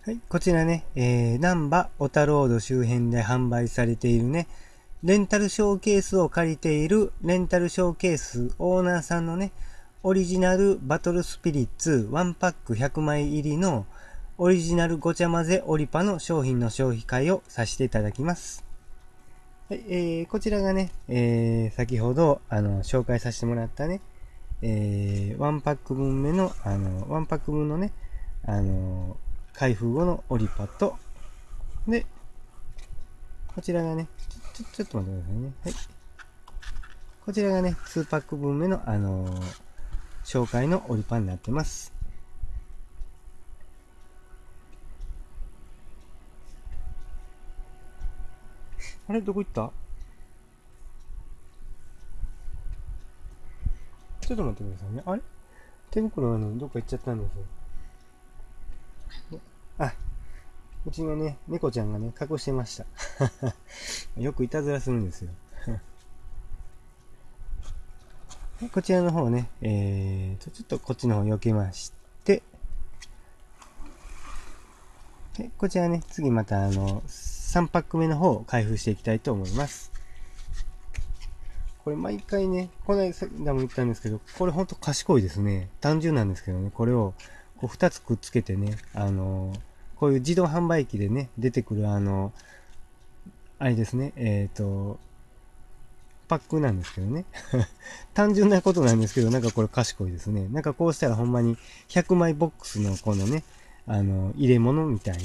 はい、こちらね、難波小田ロード周辺で販売されているね、レンタルショーケースを借りているレンタルショーケースオーナーさんのね、オリジナルバトルスピリッツ1パック100枚入りのオリジナルごちゃ混ぜオリパの商品の消費会をさせていただきます。はい、こちらがね、先ほど紹介させてもらったね、1パック分目の、1パック分のね、開封後のオリパと、で、こちらがね、ちょっと待ってくださいね。はい。こちらがね、2パック分目の、紹介のオリパになってます。あれどこ行った？ちょっと待ってくださいね。あれ手袋がね、どっか行っちゃったんですよ。あ、うちのね、猫ちゃんがね、隠してました。よくいたずらするんですよ。こちらの方ね、ちょっとこっちの方避けまして、こちらね、次また3パック目の方を開封していきたいと思います。これ毎回ね、この間も言ったんですけど、これほんと賢いですね。単純なんですけどね、これをこう2つくっつけてね、こういう自動販売機でね、出てくるあれですね、パックなんですけどね。単純なことなんですけど、なんかこれ賢いですね。なんかこうしたらほんまに100枚ボックスのこのね、入れ物みたいな。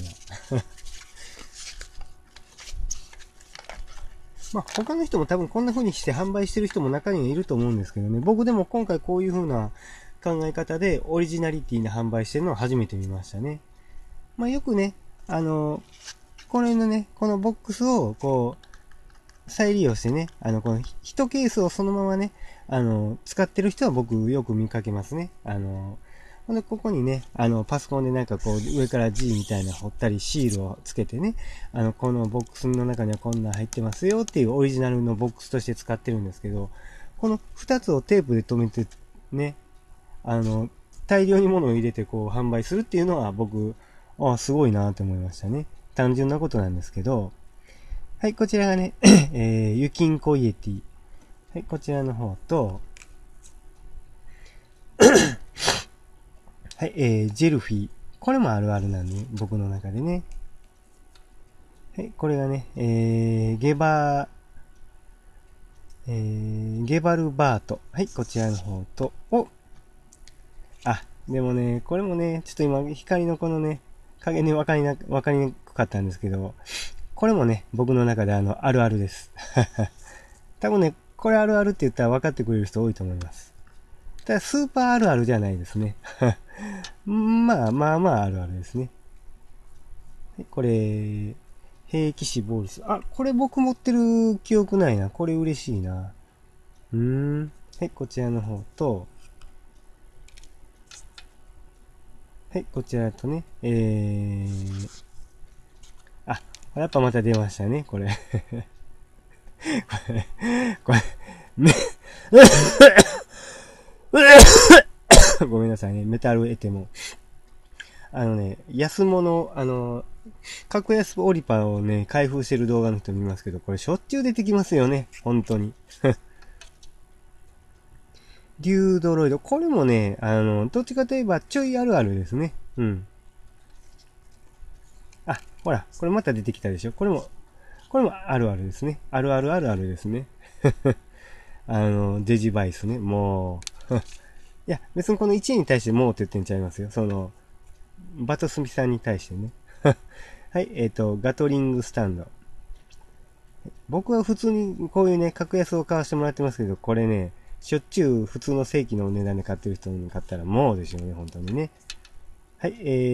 まあ他の人も多分こんな風にして販売してる人も中にはいると思うんですけどね。僕でも今回こういう風な考え方でオリジナリティな販売してるのを初めて見ましたね。まあよくね、これのね、このボックスをこう、再利用してね、この1ケースをそのままね、使ってる人は僕よく見かけますね。ほんで、ここにね、パソコンでなんかこう、上から G みたいな彫ったり、シールをつけてね、このボックスの中にはこんなん入ってますよっていうオリジナルのボックスとして使ってるんですけど、この2つをテープで留めてね、大量に物を入れてこう、販売するっていうのは僕、すごいなと思いましたね。単純なことなんですけど、はい、こちらがね、ユキンコイエティ。はい、こちらの方と、はい、ジェルフィー。これもあるあるなんで、僕の中でね。はい、これがね、ゲバルバート。はい、こちらの方と、でもね、これもね、ちょっと今、光のこのね、影にわかりにくかったんですけど、これもね、僕の中であるあるです。多分ね、これあるあるって言ったら分かってくれる人多いと思います。ただ、スーパーあるあるじゃないですね。まあまあまああるあるですね。これ、兵器死亡率。これ僕持ってる記憶ないな。これ嬉しいな。はい、こちらの方と、はい、こちらとね、やっぱまた出ましたね、これ。これ、めごめんなさいね、メタルエテモ。安物、格安オリパをね、開封してる動画の人見ますけど、これしょっちゅう出てきますよね。本当に。デュードロイド。これもね、どっちかといえばちょいあるあるですね。うん。ほら、これまた出てきたでしょ。これもあるあるですね。あるあるあるあるですね。デジバイスね。もう。いや、別にこの1位に対してもうって言ってんちゃいますよ。バトスミさんに対してね。はい、ガトリングスタンド。僕は普通にこういうね、格安を買わせてもらってますけど、これね、しょっちゅう普通の正規の値段で買ってる人に買ったらもうでしょうね、本当にね。はい、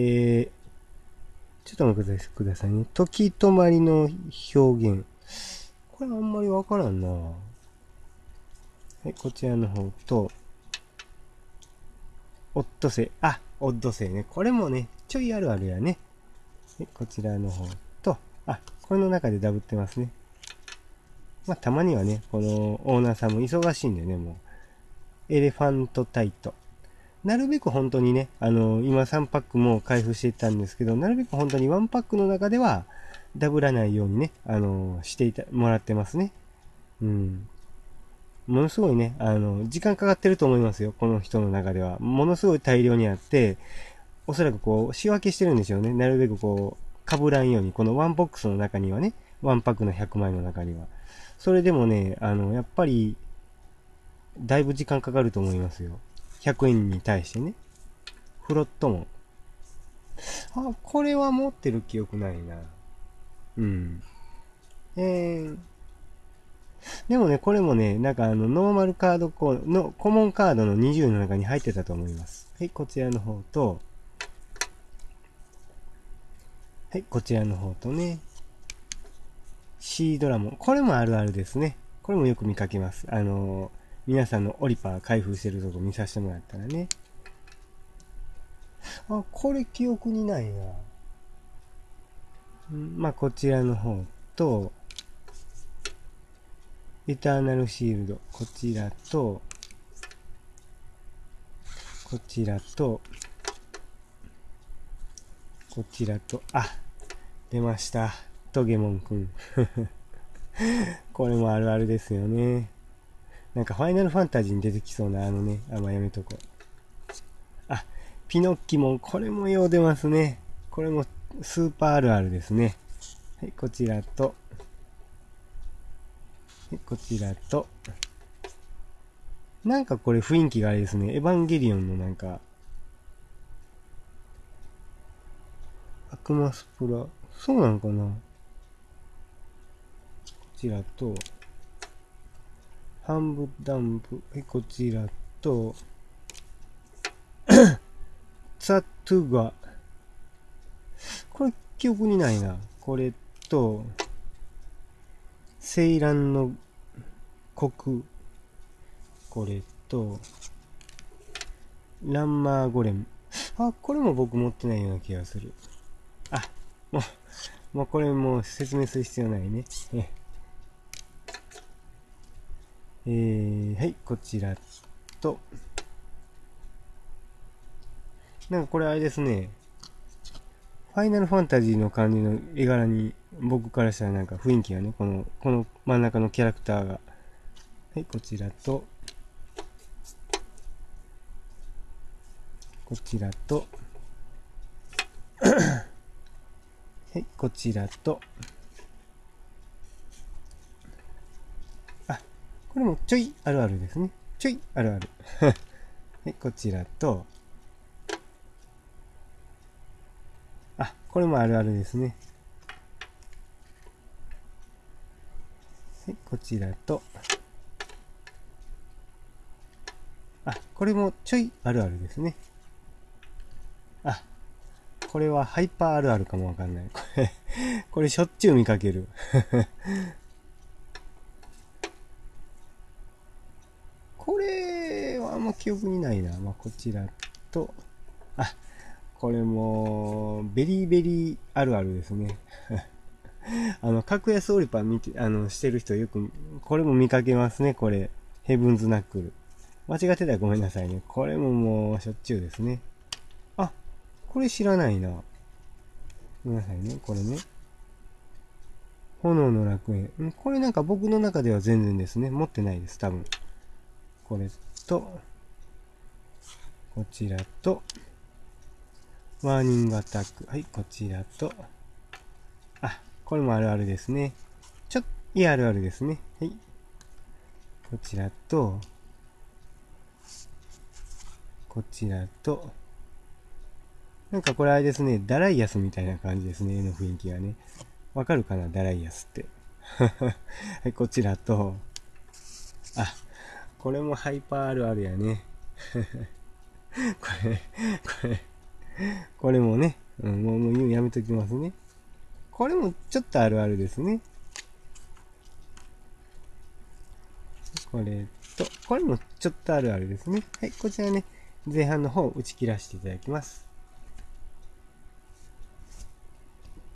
ちょっとお待ちくださいね。時止まりの表現。これあんまりわからんな。はい、こちらの方と、オットセイ。オッドセイね。これもね、ちょいあるあるやね。はい、こちらの方と、これの中でダブってますね。まあ、たまにはね、このオーナーさんも忙しいんでね、もう、エレファントタイト。 なるべく本当にね、今3パックも開封していったんですけど、なるべく本当に1パックの中では、ダブらないようにね、してもらってますね。うん。ものすごいね、時間かかってると思いますよ。この人の中では。ものすごい大量にあって、おそらくこう、仕分けしてるんでしょうね。なるべくこう、被らんように、このワンボックスの中にはね、ワンパックの100枚の中には。それでもね、やっぱり、だいぶ時間かかると思いますよ。100円に対してね。フロットも。あ、これは持ってる記憶ないな。うん。でもね、これもね、なんかノーマルカードの、コモンカードの20の中に入ってたと思います。はい、こちらの方と、はい、こちらの方とね、シードラモン。これもあるあるですね。これもよく見かけます。皆さんのオリパー開封してるとこ見させてもらったらね。あ、これ記憶にないな。まあ、こちらの方と、エターナルシールド。こちらと、こちらと、こちらと、あ、出ました。トゲモンくん。これもあるあるですよね。なんかファイナルファンタジーに出てきそうなね、まあ、やめとこう。あ、ピノッキモン、これもよう出ますね。これもスーパーあるあるですね。はい、こちらと、はい、こちらと、なんかこれ雰囲気があれですね。エヴァンゲリオンのなんか、悪魔スプラ、そうなんかな。こちらと、ハンブダンプ、はい、こちらと、ザ・トゥガ。これ記憶にないな。これと、セイランの国。これと、ランマーゴレム。あ、これも僕持ってないような気がする。あ、もうこれもう説明する必要ないね。はい、こちらと、なんかこれあれですね。ファイナルファンタジーの感じの絵柄に僕からしたらなんか雰囲気がね、この真ん中のキャラクターが。はい、こちらと、こちらと、はい、こちらと、あ、これもちょいあるあるですね。ちょいあるある。はい、こちらと、あ、これもあるあるですね。はい、こちらと、あ、これもちょいあるあるですね。あ、これはハイパーあるあるかもわかんない。これしょっちゅう見かける。これはあんま記憶にないな。まあ、こちらと、あ、これも、ベリーベリーあるあるですね。格安オリパー見て、してる人よく、これも見かけますね、これ。ヘブンズナックル。間違ってたらごめんなさいね。これももう、しょっちゅうですね。あ、これ知らないな。ごめんなさいね、これね。炎の楽園。これなんか僕の中では全然ですね。持ってないです、多分。これと、こちらと、ワーニングアタック。はい、こちらと、あ、これもあるあるですね。いいあるあるですね。はい。こちらと、こちらと、なんかこれあれですね、ダライアスみたいな感じですね、絵の雰囲気がね。わかるかな、ダライアスって。はい、こちらと、あ、これもハイパーあるあるやね。これ、これ、これもね、もう言うやめときますね。これもちょっとあるあるですね。これと、これもちょっとあるあるですね。はい、こちらね、前半の方を打ち切らせていただきます。